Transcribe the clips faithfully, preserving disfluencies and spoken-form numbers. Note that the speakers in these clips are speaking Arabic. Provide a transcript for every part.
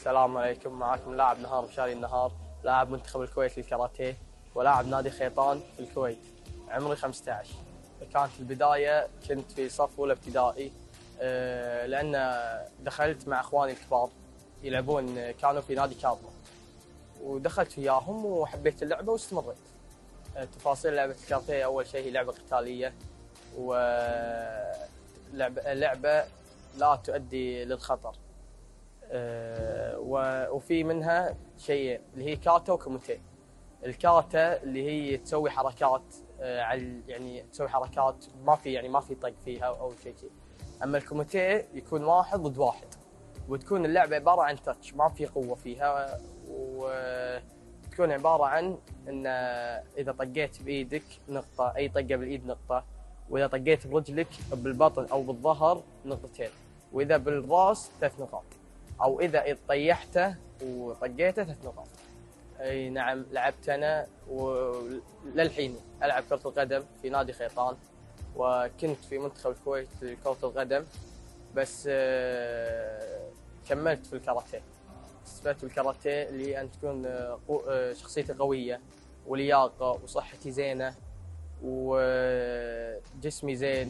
السلام عليكم، معكم لاعب نهار مشاري النهار، لاعب منتخب الكويت للكاراتيه ولاعب نادي خيطان في الكويت. عمري خمسة عشر. كانت البداية كنت في صف أولى ابتدائي، لأن دخلت مع أخواني الكبار يلعبون، كانوا في نادي كاظمة ودخلت وياهم وحبيت اللعبة واستمريت. تفاصيل لعبة الكاراتيه: أول شيء هي لعبة قتالية ولعبة لا تؤدي للخطر، وفي منها شيء اللي هي كاتا وكوميتيه. الكاتا اللي هي تسوي حركات، يعني تسوي حركات ما في يعني ما في طق فيها او شيء شيء. اما الكوميتيه يكون واحد ضد واحد، وتكون اللعبه عباره عن تاتش، ما في قوه فيها، وتكون عباره عن ان اذا طقيت بايدك نقطه، اي طقه بالايد نقطه، واذا طقيت برجلك بالبطن او بالظهر نقطتين، واذا بالراس ثلاث نقاط، او اذا طيحته وطقيته ثلاث نقاط. اي نعم، لعبت انا وللحين العب كرة القدم في نادي خيطان، وكنت في منتخب الكويت لكرة القدم، بس كملت في الكاراتيه. استفدت بالكاراتيه اللي ان تكون شخصيتي قوية ولياقة وصحتي زينة وجسمي زين،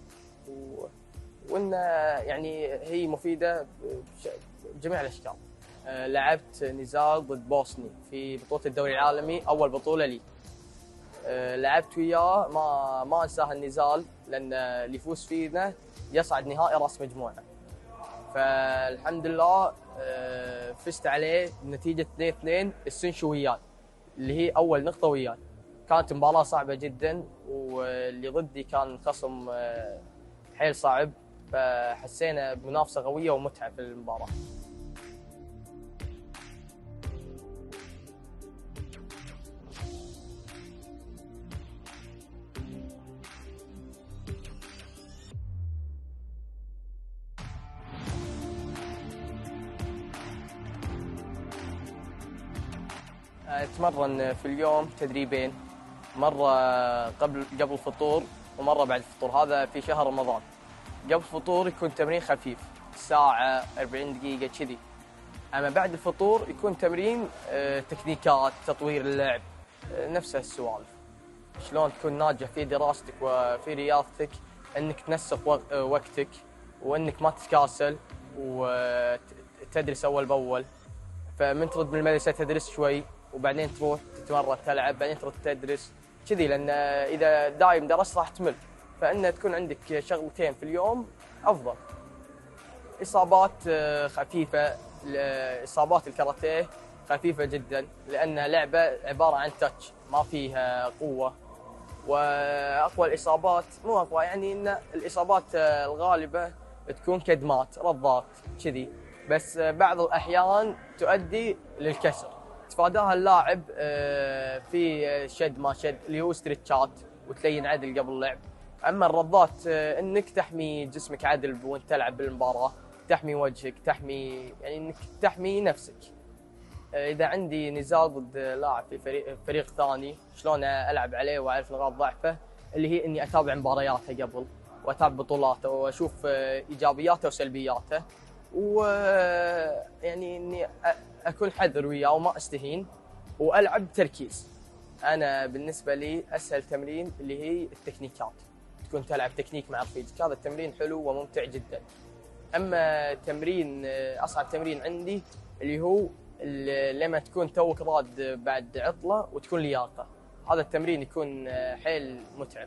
وان يعني هي مفيدة بجميع الاشكال. لعبت نزال ضد بوسني في بطولة الدوري العالمي، أول بطولة لي. لعبت وياه، ما ما أنساه النزال، لأن اللي يفوز فينا يصعد نهائي رأس مجموعة. فالحمد لله فزت عليه بنتيجة اثنين اثنين السنشو وياي، اللي هي أول نقطة وياي. كانت مباراة صعبة جدا، واللي ضدي كان خصم حيل صعب، فحسينا بمنافسة قوية ومتعة في المباراة. أتمرن في اليوم تدريبين، مرة قبل قبل الفطور ومرة بعد الفطور. هذا في شهر رمضان. قبل الفطور يكون تمرين خفيف ساعة أربعين دقيقة كذي، أما بعد الفطور يكون تمرين تكنيكات، تطوير اللعب، نفس السوالف. شلون تكون ناجح في دراستك وفي رياضتك، أنك تنسق وقتك وأنك ما تتكاسل وتدرس أول بأول. فمن ترد من المدرسة تدرس شوي، وبعدين تروح تتمرن تلعب، بعدين ترد تدرس كذي، لأن إذا دايم درست راح تمل. فإن تكون عندك شغلتين في اليوم أفضل. إصابات خفيفة، إصابات الكاراتيه خفيفة جدا، لأن لعبة عبارة عن تاتش، ما فيها قوة. وأقوى الإصابات، مو أقوى يعني، إن الإصابات الغالبة تكون كدمات، رضات كذي، بس بعض الأحيان تؤدي للكسر. تفاداها اللاعب في شد ما شد، اللي هو ستريتشات وتلين عدل قبل اللعب. أما الرضات إنك تحمي جسمك عدل وانت تلعب بالمباراة، تحمي وجهك، تحمي يعني إنك تحمي نفسك. إذا عندي نزال ضد لاعب في فريق فريق ثاني، شلون ألعب عليه وأعرف نقاط ضعفه؟ اللي هي إني أتابع مبارياته قبل، وأتابع بطولاته، وأشوف إيجابياته وسلبياته، ويعني إني أكون حذر وياه وما أستهين، وألعب تركيز. أنا بالنسبة لي أسهل تمرين اللي هي التكنيكات، تكون تلعب تكنيك مع رفيقك، هذا التمرين حلو وممتع جدا. أما تمرين أصعب تمرين عندي اللي هو لما تكون توك راد بعد عطلة وتكون لياقة، هذا التمرين يكون حيل متعب.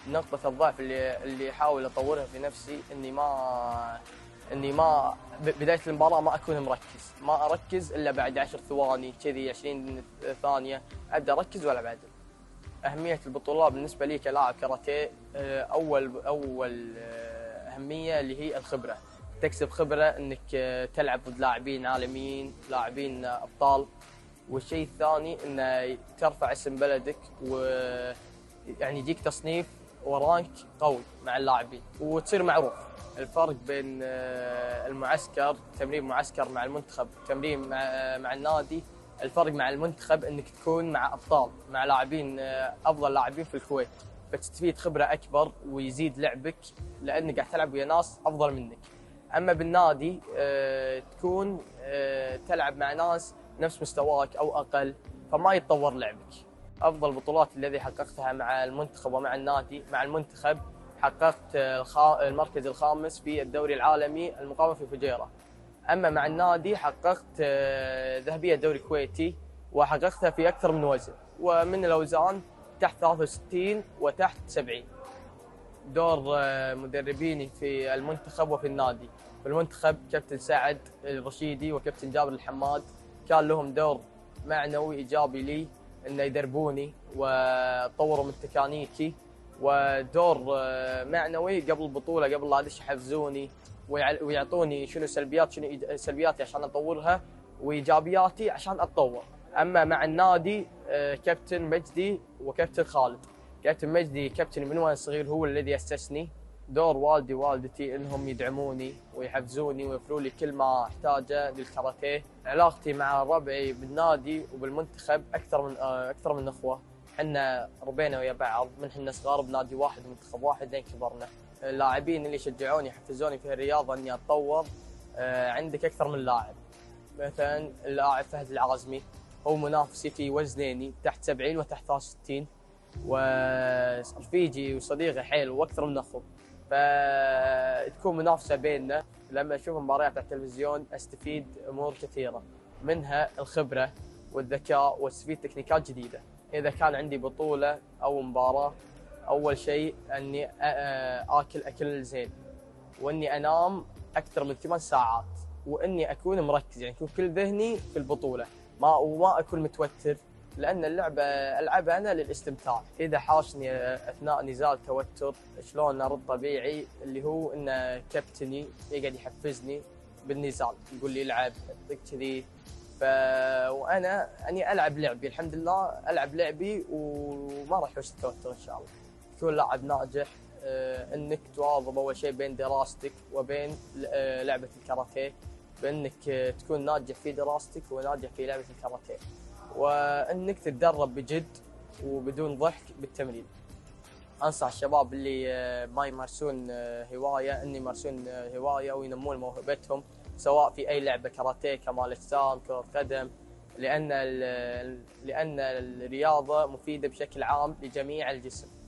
نقطة الضعف اللي اللي احاول اطورها في نفسي اني ما اني ما بداية المباراة ما اكون مركز، ما اركز الا بعد عشر ثواني كذي عشرين ثانية ابدا اركز ولا بعد. اهمية البطولة بالنسبة لي كلاعب كاراتيه اول اول اهمية اللي هي الخبرة، تكسب خبرة انك تلعب ضد لاعبين عالميين، لاعبين ابطال. والشيء الثاني انه ترفع اسم بلدك و يعني يجيك تصنيف ورانك قوي مع اللاعبين وتصير معروف. الفرق بين المعسكر تمرين معسكر مع المنتخب تمرين مع مع النادي، الفرق مع المنتخب انك تكون مع ابطال، مع لاعبين افضل لاعبين في الكويت، فتستفيد خبره اكبر ويزيد لعبك لانك قاعد تلعب ويا ناس افضل منك. اما بالنادي تكون تلعب مع ناس نفس مستواك او اقل، فما يتطور لعبك. افضل بطولات الذي حققتها مع المنتخب ومع النادي، مع المنتخب حققت المركز الخامس في الدوري العالمي المقام في فجيرة. اما مع النادي حققت ذهبية الدوري الكويتي وحققتها في اكثر من وزن، ومن الاوزان تحت ثلاثة وستين وتحت سبعين. دور مدربيني في المنتخب وفي النادي، في المنتخب كابتن سعد الرشيدي وكابتن جابر الحماد كان لهم دور معنوي ايجابي لي انه يدربوني وطوروا من تكانيكي، ودور معنوي قبل البطوله قبل لا ادش يحفزوني ويعطوني شنو سلبيات شنو سلبياتي عشان اطورها وايجابياتي عشان اتطور. اما مع النادي كابتن مجدي وكابتن خالد، كابتن مجدي كابتن من وانا صغير هو الذي اسسني. دور والدي ووالدتي انهم يدعموني ويحفزوني ويوفروا لي كل ما احتاجه للكاراتيه. علاقتي مع ربعي بالنادي وبالمنتخب اكثر من اكثر من اخوه، احنا ربينا ويا بعض من احنا صغار بنادي واحد ومنتخب واحد لين كبرنا. اللاعبين اللي شجعوني يحفزوني في الرياضه اني اتطور عندك اكثر من لاعب. مثلا اللاعب فهد العازمي هو منافسي في وزنيني تحت سبعين وتحت ثلاثة وستين، ورفيجي وصديقي حيل واكثر من اخو، فتكون منافسه بيننا. لما اشوف مباريات على التلفزيون استفيد امور كثيره، منها الخبره والذكاء واستفيد تكنيكات جديده. اذا كان عندي بطوله او مباراه، اول شيء اني اكل اكل زين، واني انام اكثر من ثمان ساعات، واني اكون مركز يعني يكون كل ذهني في البطوله، ما وما اكون متوتر، لان اللعبه العبها انا للاستمتاع. اذا حاشني اثناء نزال توتر شلون ارد طبيعي، اللي هو ان كابتني يقعد يحفزني بالنزال، يقول لي العب كذي، ف وانا اني العب لعبي الحمد لله، العب لعبي وما راح يحوش التوتر ان شاء الله. تكون لاعب ناجح انك تواظب اول شيء بين دراستك وبين لعبه الكاراتيه، بانك تكون ناجح في دراستك وناجح في لعبه الكاراتيه، وانك تتدرب بجد وبدون ضحك بالتمرين. انصح الشباب اللي ما يمارسون هوايه ان يمارسون هوايه وينمون موهبتهم، سواء في اي لعبه كاراتيه، كمال اجسام، كره قدم، لان لان الرياضه مفيده بشكل عام لجميع الجسم.